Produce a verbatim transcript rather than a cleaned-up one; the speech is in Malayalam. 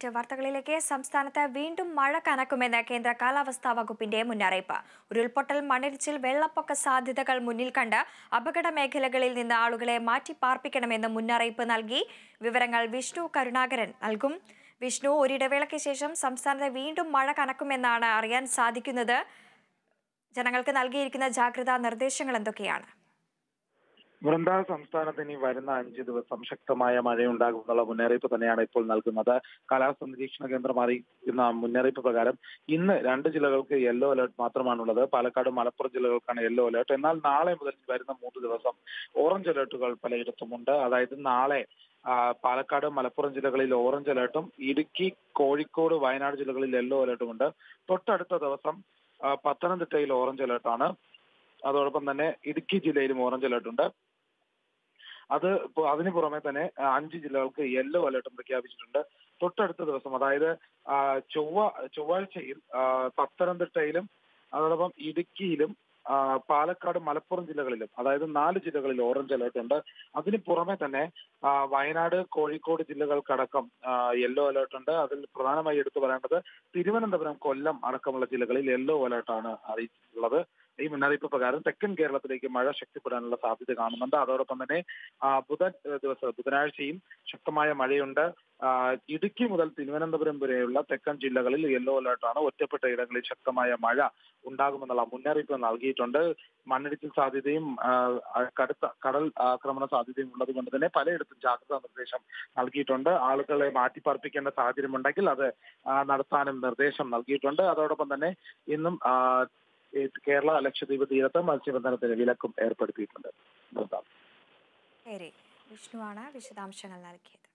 മറ്റ് വാർത്തകളിലേക്ക്. സംസ്ഥാനത്ത് വീണ്ടും മഴ കനക്കുമെന്ന് കേന്ദ്ര കാലാവസ്ഥാ വകുപ്പിന്റെ മുന്നറിയിപ്പ്. ഉരുൾപൊട്ടൽ, മണ്ണിടിച്ചിൽ, വെള്ളപ്പൊക്ക സാധ്യതകൾ മുന്നിൽ കണ്ട് അപകട മേഖലകളിൽ നിന്ന് ആളുകളെ മാറ്റിപ്പാർപ്പിക്കണമെന്ന് മുന്നറിയിപ്പ് നൽകി. വിവരങ്ങൾ വിഷ്ണു കരുണാകരൻ നൽകും. വിഷ്ണു, ഒരിടവേളയ്ക്ക് ശേഷം സംസ്ഥാനത്ത് വീണ്ടും മഴ കനക്കുമെന്നാണ് അറിയാൻ സാധിക്കുന്നത്. ജനങ്ങൾക്ക് നൽകിയിരിക്കുന്ന ജാഗ്രതാ നിർദ്ദേശങ്ങൾ എന്തൊക്കെയാണ്? വൃന്ദ, സംസ്ഥാനത്ത് ഇനി വരുന്ന അഞ്ച് ദിവസം ശക്തമായ മഴയുണ്ടാകുമെന്നുള്ള മുന്നറിയിപ്പ് തന്നെയാണ് ഇപ്പോൾ നൽകുന്നത്. കാലാവസ്ഥാ നിരീക്ഷണ കേന്ദ്രം അറിയിക്കുന്ന മുന്നറിയിപ്പ് പ്രകാരം ഇന്ന് രണ്ട് ജില്ലകൾക്ക് യെല്ലോ അലർട്ട് മാത്രമാണുള്ളത്. പാലക്കാട്, മലപ്പുറം ജില്ലകൾക്കാണ് യെല്ലോ അലർട്ട്. എന്നാൽ നാളെ മുതൽ വരുന്ന മൂന്ന് ദിവസം ഓറഞ്ച് അലർട്ടുകൾ പലയിടത്തുമുണ്ട്. അതായത് നാളെ പാലക്കാട്, മലപ്പുറം ജില്ലകളിൽ ഓറഞ്ച് അലർട്ടും ഇടുക്കി, കോഴിക്കോട്, വയനാട് ജില്ലകളിൽ യെല്ലോ അലർട്ടുമുണ്ട്. തൊട്ടടുത്ത ദിവസം പത്തനംതിട്ടയിൽ ഓറഞ്ച് അലർട്ടാണ്. അതോടൊപ്പം തന്നെ ഇടുക്കി ജില്ലയിലും ഓറഞ്ച് അലർട്ട് ഉണ്ട്. അത് അതിനു പുറമെ തന്നെ അഞ്ച് ജില്ലകൾക്ക് യെല്ലോ അലർട്ടും പ്രഖ്യാപിച്ചിട്ടുണ്ട്. തൊട്ടടുത്ത ദിവസം, അതായത് ചൊവ്വ ചൊവ്വാഴ്ചയിൽ പത്തനംതിട്ടയിലും അതോടൊപ്പം ഇടുക്കിയിലും പാലക്കാട്, മലപ്പുറം ജില്ലകളിലും, അതായത് നാല് ജില്ലകളിൽ ഓറഞ്ച് അലർട്ട് ഉണ്ട്. അതിന് പുറമെ തന്നെ വയനാട്, കോഴിക്കോട് ജില്ലകൾക്കടക്കം യെല്ലോ അലർട്ട് ഉണ്ട്. അതിൽ പ്രധാനമായി എടുത്തു പറയേണ്ടത് തിരുവനന്തപുരം, കൊല്ലം അടക്കമുള്ള ജില്ലകളിൽ യെല്ലോ അലർട്ടാണ് അറിയിച്ചിട്ടുള്ളത്. ഈ മുന്നറിയിപ്പ് പ്രകാരം തെക്കൻ കേരളത്തിലേക്ക് മഴ ശക്തിപ്പെടാനുള്ള സാധ്യത കാണുന്നുണ്ട്. അതോടൊപ്പം തന്നെ ബുധൻ ദിവസം ബുധനാഴ്ചയും ശക്തമായ മഴയുണ്ട്. ഇടുക്കി മുതൽ തിരുവനന്തപുരം വരെയുള്ള തെക്കൻ ജില്ലകളിൽ യെല്ലോ അലർട്ടാണ്. ഒറ്റപ്പെട്ട ഇടങ്ങളിൽ ശക്തമായ മഴ ഉണ്ടാകുമെന്നുള്ള മുന്നറിയിപ്പ് നൽകിയിട്ടുണ്ട്. മണ്ണിടിച്ചിൽ സാധ്യതയും കടുത്ത കടൽ ആക്രമണ സാധ്യതയും ഉള്ളത് കൊണ്ട് തന്നെ പലയിടത്തും ജാഗ്രതാ നിർദ്ദേശം നൽകിയിട്ടുണ്ട്. ആളുകളെ മാറ്റിപ്പാർപ്പിക്കേണ്ട സാഹചര്യമുണ്ടെങ്കിൽ അത് നടത്താനും നിർദ്ദേശം നൽകിയിട്ടുണ്ട്. അതോടൊപ്പം തന്നെ ഇന്നും കേരള, ലക്ഷദ്വീപ് തീരത്ത് മത്സ്യബന്ധനത്തിന് വിലക്കും ഏർപ്പെടുത്തിയിട്ടുണ്ട്. വിഷ്ണുവാണ് വിശദാംശങ്ങൾ നൽകിയത്.